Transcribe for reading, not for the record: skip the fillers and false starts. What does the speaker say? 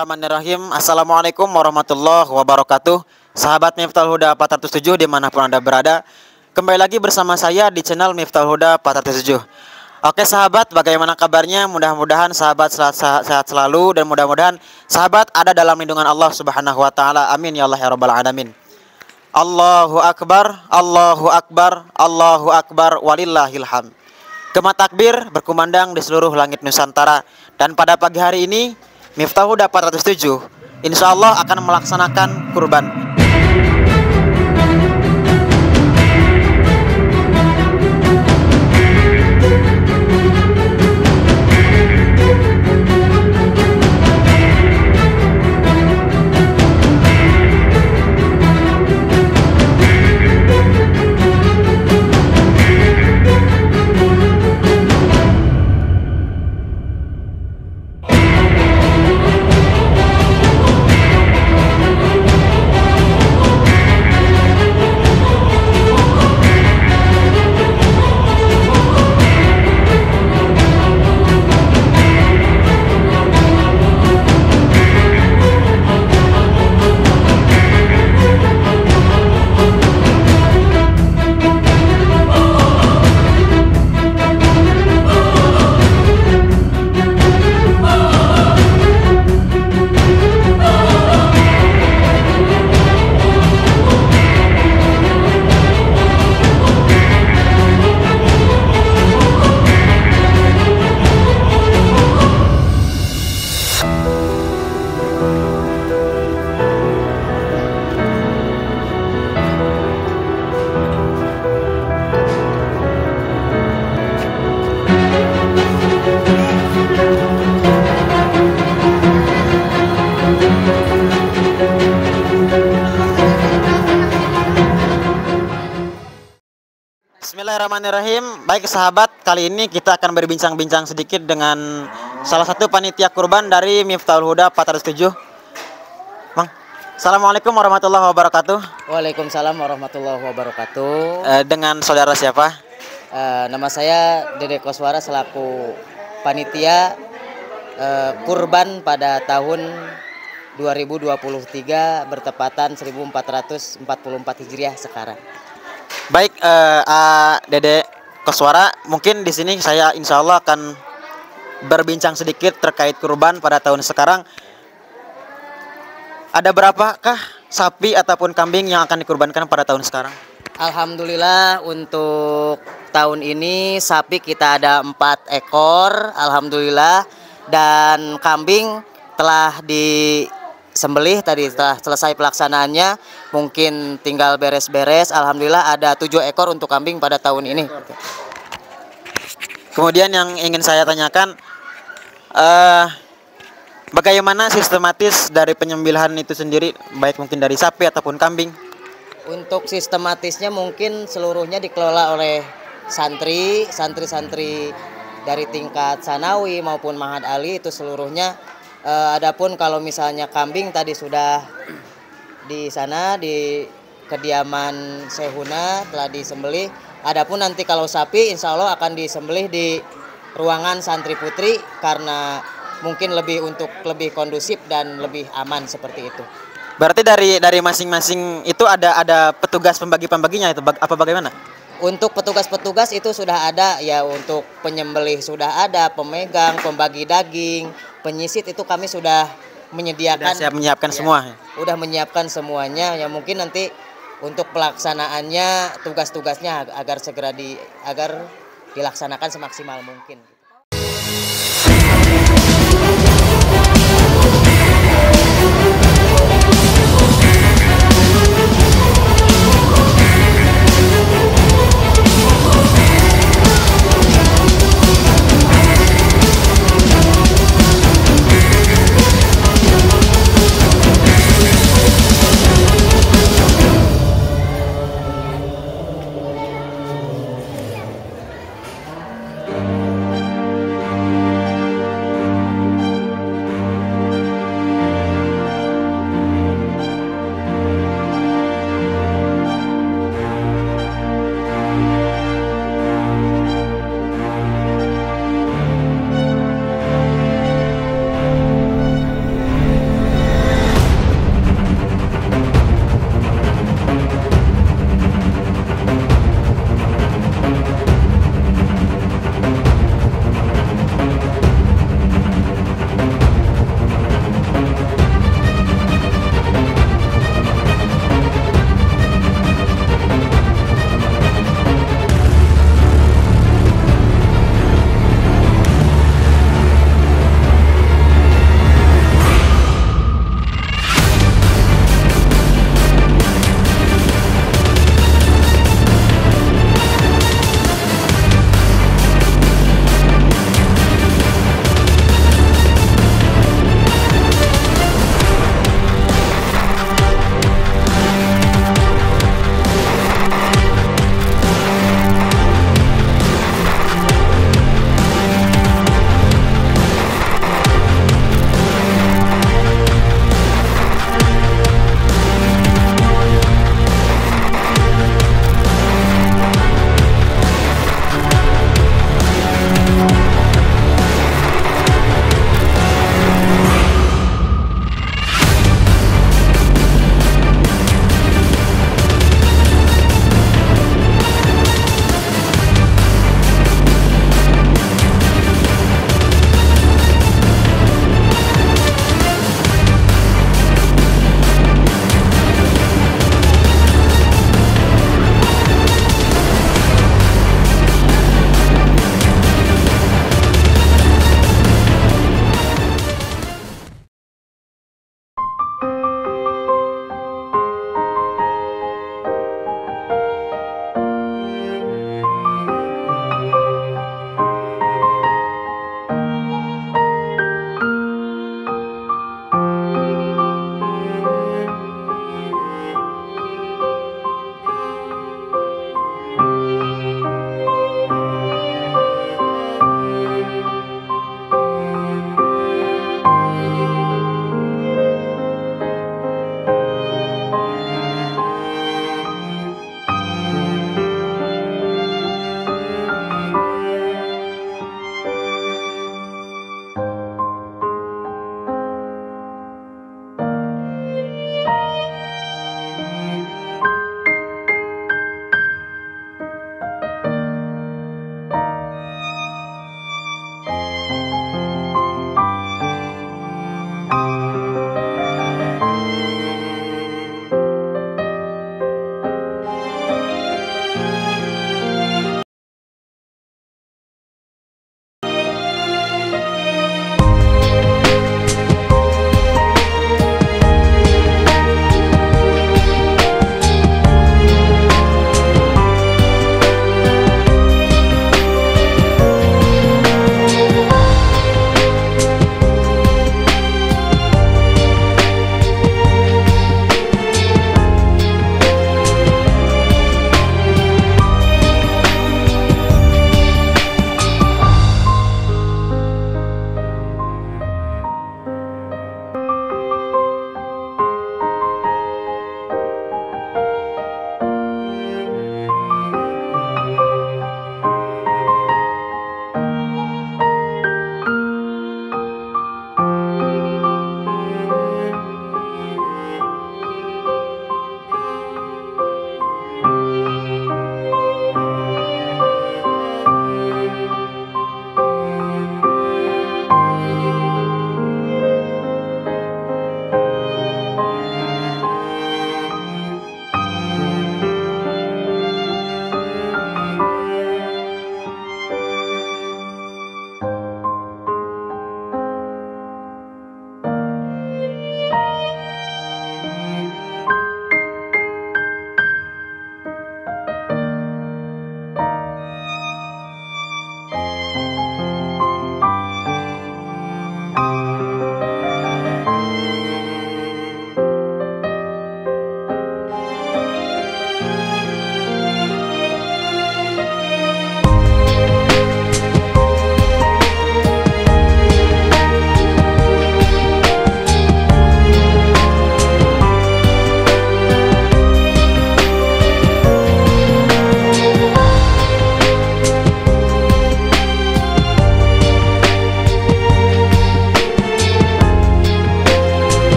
Bismillahirrahmanirrahim. Assalamualaikum warahmatullahi wabarakatuh. Sahabat Miftahul Huda 407 dimanapun Anda berada, kembali lagi bersama saya di channel Miftahul Huda 407. Oke sahabat, bagaimana kabarnya? Mudah-mudahan sahabat sehat selalu, dan mudah-mudahan sahabat ada dalam lindungan Allah Subhanahu wa taala. Amin ya Allah ya rabbal alamin. Allahu akbar, Allahu akbar, Allahu akbar, walillahil hamd. Gema takbir berkumandang di seluruh langit Nusantara, dan pada pagi hari ini Miftahul Huda 407 insya Allah akan melaksanakan kurban. Bismillahirrahmanirrahim. Baik sahabat, kali ini kita akan berbincang-bincang sedikit dengan salah satu panitia kurban dari Miftahul Huda 407. Bang, Assalamualaikum warahmatullahi wabarakatuh. Waalaikumsalam warahmatullahi wabarakatuh. Dengan saudara siapa? Nama saya Dede Koswara selaku panitia kurban pada tahun 2023 bertepatan 1444 Hijriah sekarang. Baik, Dede Koswara, mungkin di sini saya insya Allah akan berbincang sedikit terkait kurban pada tahun sekarang. Ada berapakah sapi ataupun kambing yang akan dikurbankan pada tahun sekarang? Alhamdulillah untuk tahun ini sapi kita ada 4 ekor, alhamdulillah, dan kambing telah disembelih tadi setelah selesai pelaksanaannya, mungkin tinggal beres-beres. Alhamdulillah ada 7 ekor untuk kambing pada tahun ini. Kemudian yang ingin saya tanyakan, bagaimana sistematis dari penyembelihan itu sendiri, baik mungkin dari sapi ataupun kambing? Untuk sistematisnya mungkin seluruhnya dikelola oleh santri-santri dari tingkat sanawi maupun Ma'had Ali, itu seluruhnya. Adapun kalau misalnya kambing tadi sudah di sana di kediaman Sehuna telah disembelih. Adapun nanti kalau sapi insya Allah akan disembelih di ruangan santri putri karena mungkin untuk lebih kondusif dan lebih aman seperti itu. Berarti dari masing-masing itu ada petugas pembagi-pembaginya itu apa bagaimana? Untuk petugas-petugas itu sudah ada ya, untuk penyembelih sudah ada, pemegang, pembagi daging, penyisit itu kami sudah menyediakan. Sudah siap menyiapkan ya, semua. Udah menyiapkan semuanya ya, mungkin nanti untuk pelaksanaannya tugas-tugasnya agar dilaksanakan semaksimal mungkin.